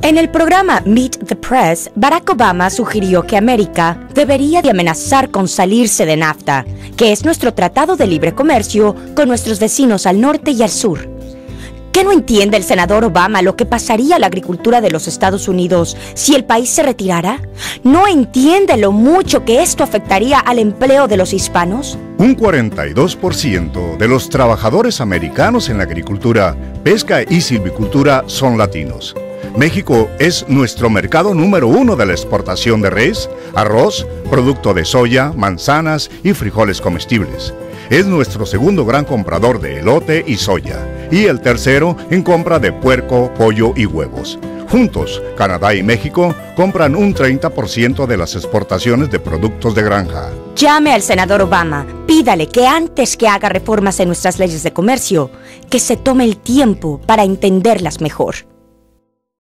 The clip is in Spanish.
En el programa Meet the Press, Barack Obama sugirió que América debería de amenazar con salirse de NAFTA, que es nuestro tratado de libre comercio con nuestros vecinos al norte y al sur. ¿Qué no entiende el senador Obama lo que pasaría a la agricultura de los Estados Unidos si el país se retirara? ¿No entiende lo mucho que esto afectaría al empleo de los hispanos? Un 42% de los trabajadores americanos en la agricultura, pesca y silvicultura son latinos. México es nuestro mercado número 1 de la exportación de res, arroz, producto de soya, manzanas y frijoles comestibles. Es nuestro segundo gran comprador de elote y soya, y el tercero en compra de puerco, pollo y huevos. Juntos, Canadá y México compran un 30% de las exportaciones de productos de granja. Llame al senador Obama, pídale que antes que haga reformas en nuestras leyes de comercio, que se tome el tiempo para entenderlas mejor.